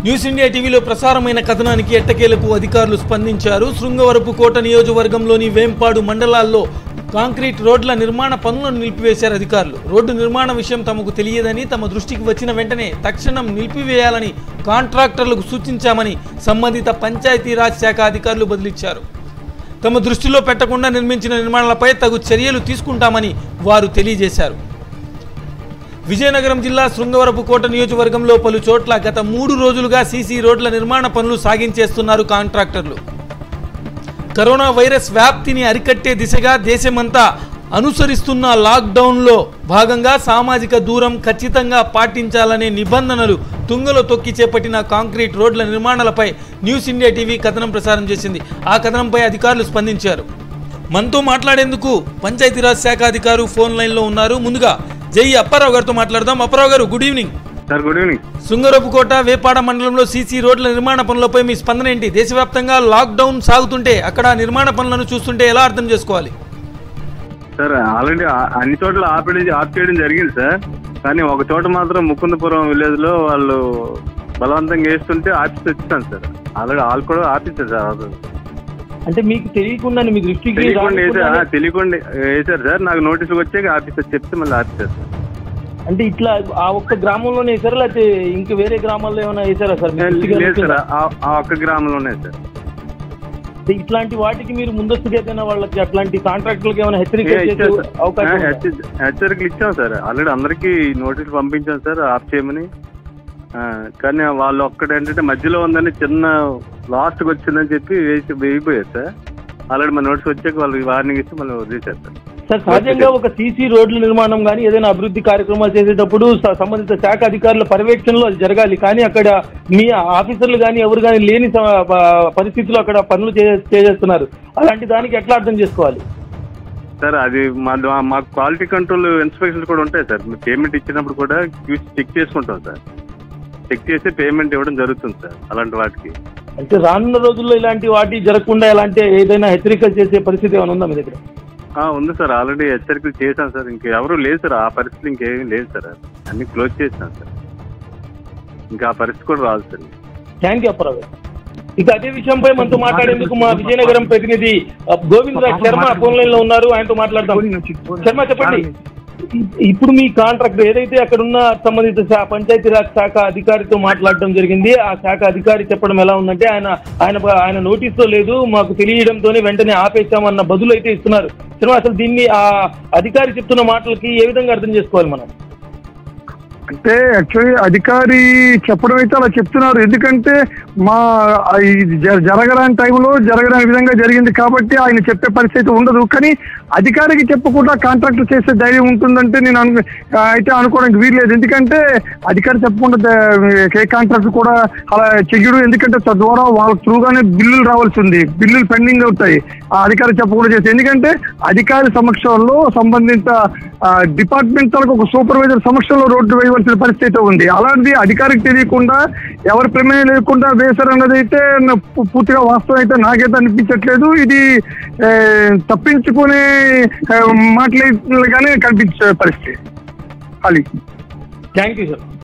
News India టీవీలో ప్రసారమైన కథనానికి ఎట్టకేలకు అధికారులు స్పందించారు. శృంగవరపుకోట నియోజకవర్గంలోని వేంపాడు మండలాల్లో కాంక్రీట్ రోడ్ల నిర్మాణ పనులను నిలిపివేశారు అధికారులు. రోడ్డు నిర్మాణ విషయం తమకు తెలియదని, తమ దృష్టికి వచ్చిన వెంటనే తక్షణం నిలిపివేయాలని కాంట్రాక్టర్లకు సూచించామని సంబంధిత పంచాయతీరాజ్ శాఖ అధికారులు బదిలిచ్చారు. తమ దృష్టిలో పెట్టకుండా నిర్మించిన నిర్మాణాలపై తగు చర్యలు తీసుకుంటామని వారు తెలియజేశారు. విజయనగరం జిల్లా శృంగవరపుకోట నియోజకవర్గంలో పలు చోట్ల గత 3 రోజులుగా సీసీ రోడ్ల నిర్మాణ పనులు సాగించేస్తున్నారు కాంట్రాక్టర్లు. కరోనా వైరస్ వ్యాప్తిని అరికట్టే దిశగా దేశమంతా అనుసరిస్తున్న లాక్డౌన్లో భాగంగా సామాజిక దూరం ఖచ్చితంగా పాటించాలనే నిబంధనలు తుంగలో తొక్కి చేపట్టిన కాంక్రీట్ రోడ్ల నిర్మాణాలపై న్యూస్ ఇండియా టీవీ కథనం ప్రసారం చేసింది. ఆ కథనంపై అధికారులు స్పందించారు. మనతో మాట్లాడేందుకు పంచాయతీరాజ్ శాఖ అధికారు ఫోన్ లైన్లో ఉన్నారు. ముందుగా జై అప్పారావు గారితో మాట్లాడదాం. అప్పారావు గారు, good evening. Sir, good evening. Srungavarapukota Vepada మండలంలో సీసీ రోడ్ల నిర్మాణ పనులపై మీ స్పందన ఏంటి? దేశవ్యాప్తంగా లాక్డౌన్ సాగుతుంటే అక్కడ నిర్మాణ పనులను చూస్తుంటే ఎలా అర్థం చేసుకోవాలి? సార్, ఆల్రెడీ అన్ని చోట్ల ఆఫ్ చేయడం జరిగింది సార్. కానీ ఒక చోట మాత్రం ముకుందపురం విలేజ్ లో వాళ్ళు బలవంతంగా వేస్తుంటే ఆఫీస్ వచ్చిస్తాను సార్. ఆల్రెడీ వాళ్ళు కూడా ఆఫీసర్ సార్. అంటే మీకు తెలియకుండా మీ దృష్టికి తెలియకుండా వేసారు సార్. నాకు నోటీసులు వచ్చాక ఆఫీసర్ చెప్తే మళ్ళీ ఆఫీసర్ సార్. అంటే ఇట్లా ఆ ఒక్క గ్రామంలోనే వేసారా, లేకపోతే ఇంక వేరే గ్రామాల్లో ఏమైనా వేసారా సార్? లేదు సార్, ఆ ఒక్క గ్రామంలోనే సార్. ఇట్లాంటి వాటికి మీరు ముందస్తుగా ఏదైనా వాళ్ళకి అట్లాంటి కాంట్రాక్టులకి ఏమైనా హెచ్చరికలు ఇచ్చాం సార్. ఆల్రెడీ అందరికీ నోటీసులు పంపించాం సార్ ఆఫ్ చేయమని. కానీ వాళ్ళు ఒక్కటేంటంటే మధ్యలో ఉందని చిన్న లాస్ట్కి వచ్చిందని చెప్పి వేయిపోయారు సార్. ఆల్రెడీ మన నోటీస్ వచ్చాక వాళ్ళకి వార్నింగ్ ఇస్తే మళ్ళీ వదిలేశారు సార్. సార్, సహజంగా ఒక సీసీ రోడ్ల నిర్మాణం కానీ ఏదైనా అభివృద్ధి కార్యక్రమాలు చేసేటప్పుడు సంబంధిత శాఖ అధికారుల పర్యవేక్షణలో అది జరగాలి. కానీ అక్కడ మీ ఆఫీసర్లు కానీ ఎవరు కానీ లేని పరిస్థితుల్లో అక్కడ పనులు చేసేస్తున్నారు. అలాంటి దానికి ఎట్లా అర్థం చేసుకోవాలి సార్? అది మా క్వాలిటీ కంట్రోల్ ఇన్స్పెక్షన్స్ కూడా ఉంటాయి సార్. పేమెంట్ ఇచ్చినప్పుడు కూడా చెక్ చేసుకుంటాం సార్. చెక్ చేసి పేమెంట్ ఇవ్వడం జరుగుతుంది సార్ అలాంటి వాటికి. అంటే రానున్న రోజుల్లో ఇలాంటి వాటి జరగకుండా ఎలాంటి ఏదైనా హెచ్చరికలు చేసే పరిస్థితి ఏమైనా ఉందా మీ దగ్గర? ఉంది సార్, ఆల్రెడీ హెచ్చరికలు చేశాను సార్. ఇంకెవరూ లేదు సార్, ఆ పరిస్థితి ఇంకేమీ లేదు సార్. అన్ని క్లోజ్ చేసినాను సార్. ఇంకా ఆ పరిస్థితి కూడా రాదు సార్. థ్యాంక్ యూ అప్పారావు గారు. ఇక అదే విషయంపై మనతో మాట్లాడేందుకు మా విజయనగరం ప్రతినిధి గోవిందరాజ్ శర్మ ఫోన్ లైన్ లో ఉన్నారు. ఆయనతో మాట్లాడదాం. శర్మ, చెప్పండి. ఇప్పుడు మీ కాంట్రాక్టర్ ఏదైతే అక్కడ ఉన్న సంబంధిత పంచాయతీరాజ్ శాఖ అధికారితో మాట్లాడడం జరిగింది. ఆ శాఖ అధికారి చెప్పడం ఎలా ఉందంటే ఆయన నోటీసులో లేదు, మాకు తెలియడంతోనే వెంటనే ఆపేశామన్న బదులు అయితే ఇస్తున్నారు. అసలు దీన్ని ఆ అధికారి చెప్తున్న మాటలకి ఏ విధంగా అర్థం చేసుకోవాలి మనం? అంటే యాక్చువల్లీ అధికారి చెప్పడం అయితే అలా చెప్తున్నారు. ఎందుకంటే జరగరాని టైంలో జరగరాని విధంగా జరిగింది కాబట్టి ఆయన చెప్పే పరిస్థితి ఉండదు. కానీ అధికారికి చెప్పకుండా కాంట్రాక్టర్ చేసే ధైర్యం ఉంటుందంటే నేను అయితే అనుకోవడానికి వీల్లేదు. ఎందుకంటే అధికారి చెప్పకుండా ఏ కాంట్రాక్టర్ కూడా అలా చెయ్యడు. ఎందుకంటే తద్వారా వాళ్ళ త్రూగానే బిల్లులు రావాల్సి ఉంది, బిల్లులు పెండింగ్ అవుతాయి ఆ అధికారి చెప్పకుండా చేస్తే. ఎందుకంటే అధికారి సమక్షంలో సంబంధిత డిపార్ట్మెంట్లకు ఒక సూపర్వైజర్ సమక్షంలో రోడ్డు వేయవలసిన పరిస్థితి ఉంది. అలాంటి అధికారికి తెలియకుండా ఎవరి ప్రమేయం లేకుండా వేశారన్నది అయితే పూర్తిగా వాస్తవం అయితే నాకైతే అనిపించట్లేదు. ఇది తప్పించుకునే మాటలుగానే కనిపించే పరిస్థితి. Thank you sir.